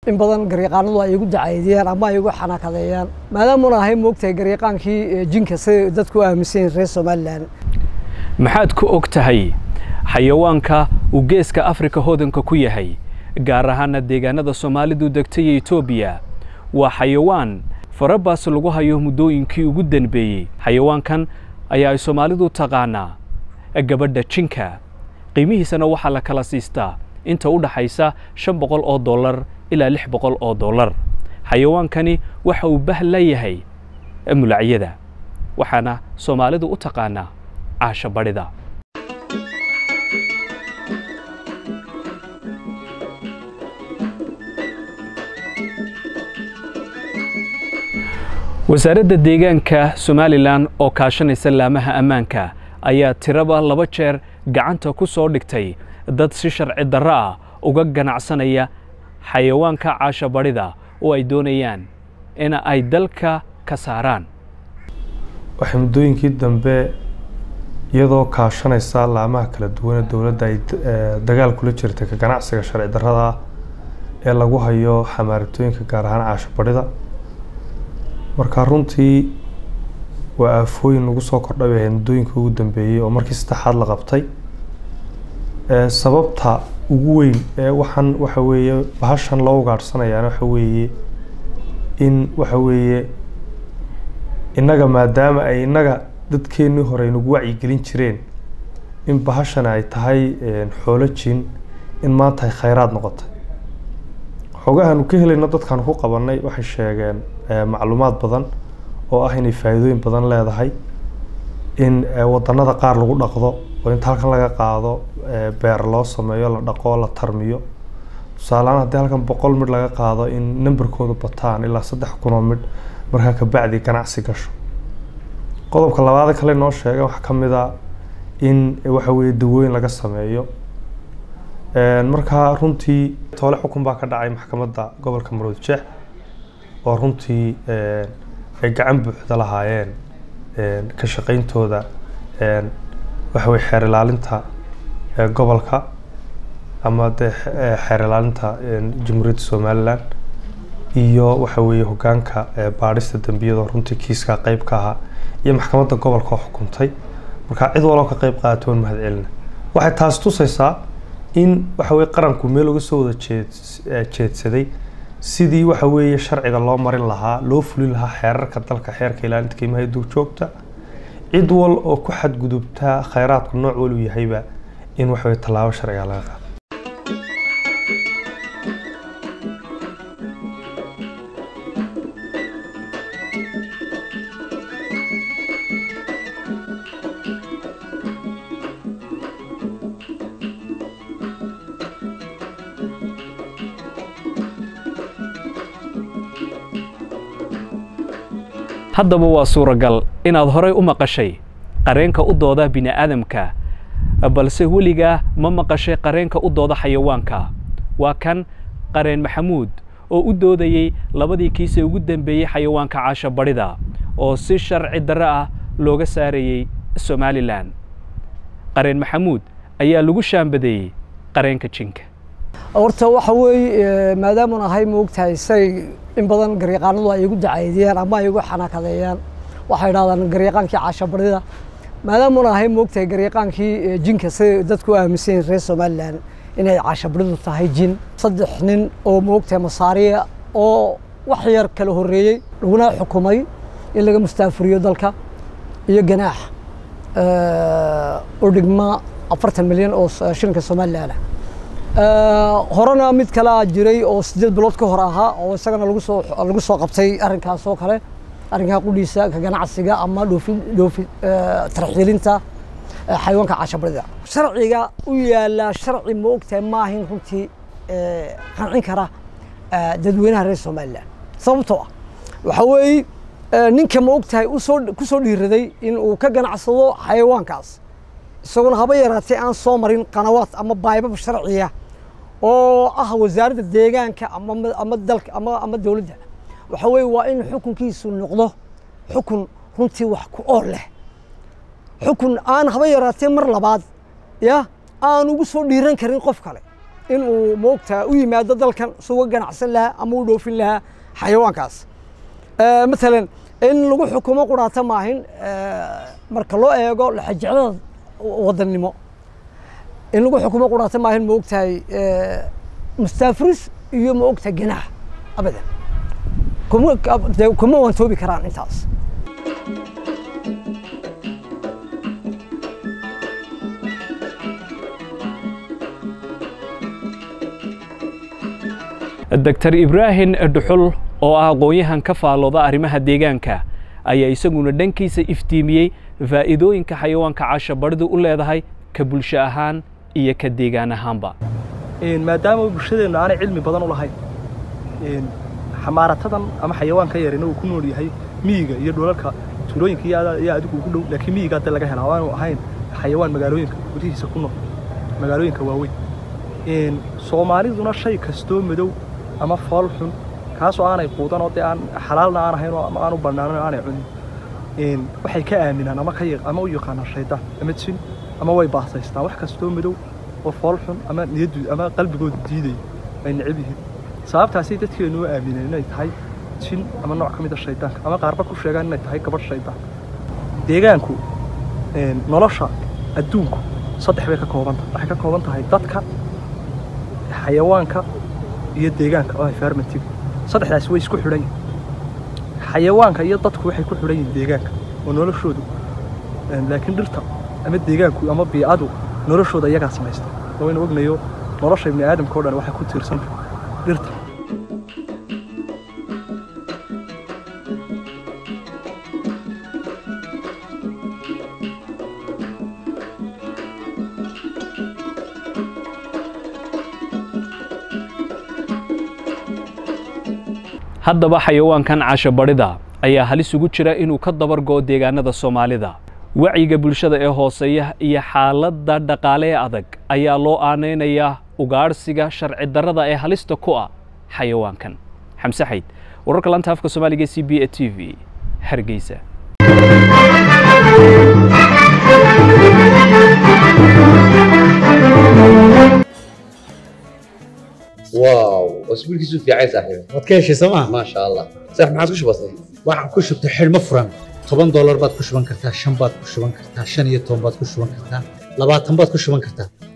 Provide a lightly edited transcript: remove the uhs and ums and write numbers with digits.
in badan gariiqaanadu ay igu dacaydiyaan ama ay igu xanaaqadeeyaan maadaama aan ahay moogtahay gariiqaankii jinka sida dadku aaminsan reer Soomaaliland maxaad ku ogtahay xayawaanka uu geeska Afrika hodanka ku yahay gaar ahaan deegaanada Soomaalidu degtay Itoobiya waa xayawaan farabaas lagu hayo muddooyinkii ugu danbeeyay xayawaankan ayaa ay Soomaalidu taqaanaa gabadha jinka qiimihiisana waxa la kala siistaa inta u dhaxaysa $500 ilaa $600 xayawaankani waxa uu bahla yahay mulacyada waxaana Soomaalidu u taqaanaa caasha barida wasaaradda deegaanka Somaliland oo kaashanaysa laamaha ammaanka ayaa tiraba 2 jeer gacanta ku soo dhigtay dad si sharci darro ah uga ganacsanaya xayawaanka caasha barida oo ay doonayaan in ay dalka ka saaraan waxay muddooyinkii dambe iyadoo kaashanaysa laamaha kala duwan ee dawladda ay dagaal kula jirtay ka ganacsiga sharci darrada ee lagu hayo xamaaratooyinka gaar ahaan caasha barida marka runtii waa aafooyin lagu soo kordhay muddooyinkii ugu dambeeyay oo markii saddexaad la qabtay sababta ugu weyn ee waxan waxa weeye bahashan loo gaarsanayaan waxa weeye in waxa weeye inaga maadaama ay inaga dadkeenii hore nagu wacyi gelin jireen in bahashan ay tahay xoolo jin in maanta ay khayraad noqotay xogahan ka helayno dadkan ku qabanay waxay sheegeen macluumaad badan oo ah inay faa'iidooyin badan leedahay in wadanada qaar lagu dhaqdo oo inta halkan laga qaado beer loo sameeyo la dhaqo la tarmiyo tusaalahan haddii halkan 100 mid laga qaado in numberkoodu bataan ilaa 3,000 mid markaa ka bacdi ganacsi gasho qodobka labaad kale noo sheegay waxa kamid ah in waxa weeye dawooyin laga sameeyo markaa runtii toole xukun baa ka dhacay maxkamadda gobolka Maroodijeex oo runtii ay gacan buuxda lahaayeen ka shaqeyntooda waxa way xeer ilaalinta gobolka ama xeer ilaalinta Jamhuuriyadda Somaliland iyo waxa weeye hoggaanka baadhista dambiyada runtii kiiska qayb ka ah iyo maxkamadda gobolka oo xukuntay marka cid walba ka qayb qaatay mahad celina waxay taas tusaysaa in waxa weeye qaranku meel uga soo wada jeedsaday sidii waxa weeye sharciga loo marin lahaa loo fulin lahaa xeerarka dalka xeerka ilaalinta qiimaha duurjoogta cid wal oo ku xadgudubta khayraadku nooc wal u yahayba in waxa weeye tallaabo sharciga laga qaado haddaba waa suuragal inaad horay u maqashay qareenka u dooda bini'aadamka balse weligaa ma maqashay qareenka u dooda xayawaanka waa kan qareen Maxamuud oo u doodayay labadii kiis ee ugu dambeeyay xayawaanka caasha barida oo si sharci darro ah looga saarayay Somaliland qareen Maxamuud ayaa lagu shaambadeeyay qareenka jinka horta waxa weeye maadaama aan ahay moogtahay say in badan gariiqaanadu ay igu dacaydiyaan ama ay igu xanaaqadeeyaan waxay yiraahdaan gariiqaankii caasha barida maadaama aan ahay moogtahay gariiqaankii jinka sida dadku aaminsan reer Soomaaliland inay caasha baridu tahay jin 3 nin oo moogtahay masaariya oo wax yar kala horeeyay laguna xukumay in laga mustaafuriyo dalka iyo ganaax oo dhigma 40 milyan oo shilinka Soomaaliland horana mid kala jiray oo 8 bilood ka hor ahaa oo isagana lagu soo qabtay arrinkaas oo kale arrinka qudhiisa ka ganacsiga ama dhoofin tarxiilinta xayawaanka caasha barida sharciga u yaala sharci ma ogtahay ma ahin runtii qancin kara dadweynaha reer Soomaaliland sababtoo ah waxa weeye ninka ma ogtahay ku soo dhiiraday in uu ka ganacsado xayawaankaas isaguna haba yaraatay aan soo marin qanawaad ama baybab sharciya oo ah wasaaradda deegaanka ama dalka ama dawladda waxa weeye waa in xukunkiisu noqdo xukun runtii wax ku ool leh xukun aan haba yaraatay mar labaad aan ugu soo dhiiran karin qof kale inuu moogtaa u yimaado dalkan suuga ganacsan lahaa ama u dhoofin lahaa xayawaankaas مثلا in lagu xukumo quraata maahin marka loo eego laxajacada wadannimo in lagu xukumo quraata maahin ma ogtahay mustafris iyo ma ogtahay ganax abadan kuma wantoobi karaan intaas Dr. Ibrahim Duxul oo ah aqoonyahan ka faalooda arrimaha deegaanka ayaa isaguna dhankiisa iftiimiyey faa'iidooyinka xayawaanka caasha baridu u leedahay ka bulsho ahaan iyo ka deegaan ahaanba maadaama bulshadeena aanay cilmi badan u lahayn xamaaratadan ama xayawaanka yarina uu ku nool yahay miyiga iyo dhulalka tuulooyinka iyo adigu ugu dhow laakiin miyiga hadda laga helaa waanu ahayn xayawaan magaalooyinka gudihiisa ku nool magaalooyinka waaweyn soomaaliduna shay kastoo madow ama fool xun kaasoo aanay quudan oo aan xalaalna aan ahayn oo aan u banaanayn aanay cunin waxay ka aaminaan ama u yaqaanaan shaydaan ama jin ama way baasaystaan wax kastoo madow oo fool xun ama niyadu ama qalbigoodu diiday ay necab yihiin sababtaasi dadkeenu u aamineen inay tahay jin ama nooc ka mid ah shaydaanka ama qaarba ku sheegaan inay tahay gabadh shaydaan deegaanku nolosha adduunku saddex bay ka kooban tahay waxay ka kooban tahay dadka xayawaanka iyo deegaanka oo environmental saddexdaas way isku xidhan xayawaanka iyo dadku waxay ku xidhan yihiin deegaanka oo noloshoodu laakiin dhirta ama deegaanku ama biicadu noloshooda iyaga sameeysta oo in ognayo nolosha ibni aadamka oo dhan waxay ku tiirsan dhirta haddaba xayawaankan caasha barida ayaa halis ugu jira inuu ka dabar go'o deegaanada Soomaalida wacyiga bulshada ee hooseeya iyo xaaladda dhaqaale ee adag ayaa loo aaneynayaa ugaarsiga sharci darrada ee halista ku ah xayawaankan xamse xayd wararka lanta afka Soomaaliga CBA TV Hargeysa واو اسبوع كيسو في عايز صاحبي wadkeeshi sama ما شاء الله صح ما عادش بسيط waxaan ku shubtay xilmo furan $10 baad ku shuban kartaa 5 baad ku shuban kartaa 5 iyo 10 baad ku shuban kartaa 20 baad ku shuban kartaa